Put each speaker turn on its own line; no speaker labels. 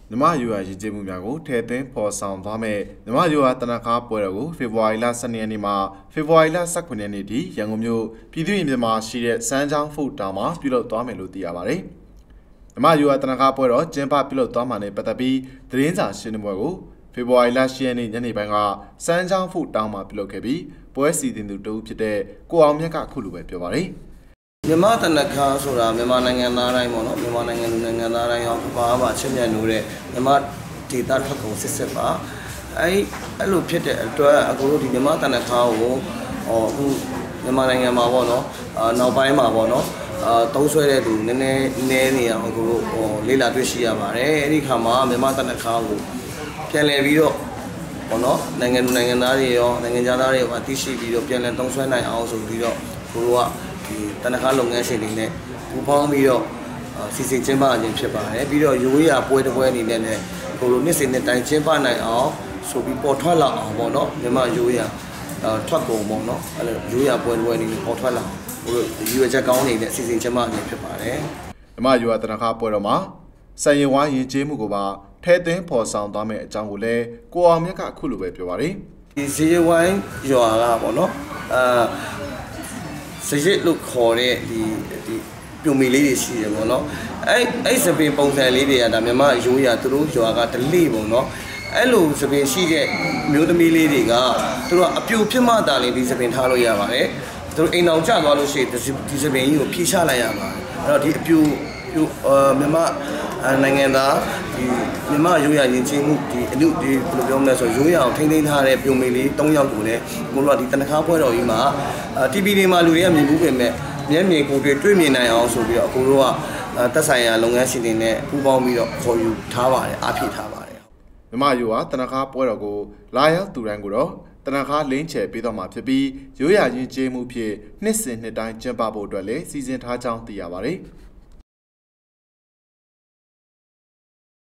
မြန်မာယူဟာရည်ကြည်မှုများကိုထည့်သွင်းဖော်ဆောင်သွားမယ်မြန်မာယူဟာတနခါပွဲတော်ကိုဖေဖော်ဝါရီလ12ရက်နေ့မှဖေဖော်ဝါရီလ19ရက်နေ့ထိရန်ကုန်မြို့ပြည်သူ့ရင်ပြင်မှာရှိတဲ့စမ်းချောင်းဖုတ်တောင်မှာပြုလုပ်သွားမယ်လို့သိရပါတယ်မြန်မာယူဟာတနခါပွဲတော်ကျင်းပပြုလုပ်သွားမှာနဲ့ပတ်သက်ပြီးသတင်းစာရှင်းလင်းပွဲကိုဖေဖော်ဝါရီလ10ရက်နေ့ညနေပိုင်းကစမ်းချောင်းဖုတ်တောင်မှာပြုလုပ်ခဲ့ပြီးပွဲစီစဉ်သူတဦးဖြစ်တဲ့ကိုအောင်မြတ်ကအခုလိုပဲပြောပါတယ်
မြန်မာတနခါဆိုတာမြန်မာနိုင်ငံသားတိုင်းပေါ့နော်မြန်မာနိုင်ငံလူနိုင်ငံသားတိုင်းရောဘာချစ်မြတ်လို့တဲ့မြန်မာဒေတာထွက်ကုန်စစ်စစ်ပါအဲ့လိုဖြစ်တဲ့အတွက်အခုတို့ဒီမြန်မာတနခါကိုအခုမြန်မာနိုင်ငံမှာပေါ့နော်နောက်ပိုင်းမှာပေါ့နော်သုံးဆွဲတဲ့သူနည်းနေအောင်အခုတို့လေးလာတွေ့ရှိရပါတယ်အဲ့ဒီခါမှာမြန်မာတနခါကိုပြန်လည်ပြီးတော့ပေါ့နော်နိုင်ငံလူနိုင်ငံသားတွေရောနိုင်ငံသားတွေရောအသိရှိပြီးတော့ပြန်လည်သုံးဆွဲနိုင်အောင်ဆိုပြီးတော့ကိုတို့ကဒီတနခါလုပ်ငန်းရှင်တွေနဲ့ပူးပေါင်းပြီးတော့စီစဉ်ကျင်းပခြင်းဖြစ်ပါတယ်ပြီးတော့ရိုးရာပွဲတစ်ပွဲအနေနဲ့လည်းကိုလိုနှစ်စဉ်နှစ်တိုင်းကျင်းပနိုင်အောင်ဆိုပြီးပေါ်ထွက်လာအောင်ပေါ့နော်မြန်မာရိုးရာထွက်ကုန်ပေါ့နော်အဲ့လိုရိုးရာပွဲတစ်ပွဲအနေနဲ့ပေါ်ထွက်လာအောင်ကိုလိုရွေချက်ကောင်းနေတဲ့စီစဉ်ကျင်းပခြင်းဖြစ်ပါတယ်
မြန်မာရိုးရာတနခါပွဲတော်မှာစံရင်ဝိုင်းရင်ကျေးမှုကိုပါထဲသွင်းဖော်ဆောင်သွားမယ့်အကြောင်းကိုလည်းကိုအောင်မြတ်ကအခုလိုပဲပြောပါတယ်
ဒီစည်ဝိုင်းရွာကပေါ့နော်စရစ်လို့ခေါ်တဲ့ဒီပြုံမီလေးတွေရှိတယ်ပေါ့နော်အဲ့စပင်ပုံစံလေးတွေကဒါမြန်မာရိုးရာသူတို့ရွာကဒလိပုံနော်အဲ့လိုစပင်ရှိတဲ့မျိုးသမီးလေးတွေကသူတို့အပြူဖြစ်မှသာလေဒီစပင်ထားလို့ရပါတယ်သူတို့အိမ်အောင်ကျသွားလို့ရှိရင်ဒီစပင်ကြီးကိုဖြေချလိုက်ရပါတယ်အဲ့တော့ဒီအပြူမြန်မာနိုင်ငံသားဒီမြန်မာရိုးရာယဉ်ကျေးမှုဒီအမှုဒီဘယ်လိုပြောမလဲဆိုရိုးရာအောင်ထိန်းသိမ်းထားတဲ့ပြုံမေလေး3ယောက်ကိုလည်းကိုတို့ကဒီတနခါပွဲတော်ကြီးမှာ TV တွေမှာလူတွေကမြင်မှုပြင်မဲ့မျက်မြင်ကိုယ်တွေ့မြင်နိုင်အောင်ဆိုပြီးတော့ကိုတို့ကတက်ဆိုင်ရာလုပ်ငန်းရှင်တွေနဲ့ပူးပေါင်းပြီးတော့ခေါ်ယူထားပါတယ်အားဖြည့်ထားပါတယ်
မြန်မာရိုးဟာတနခါပွဲတော်ကိုလာရောက်သူတိုင်းကိုတော့တနခါလင်းချယ်ပေးတော့မှာဖြစ်ပြီးရိုးရာယဉ်ကျေးမှုဖြင့်နှစ်စဉ်နှစ်တိုင်းကျင်းပဖို့အတွက်လည်းစီစဉ်ထားကြောင်းသိရပါတယ်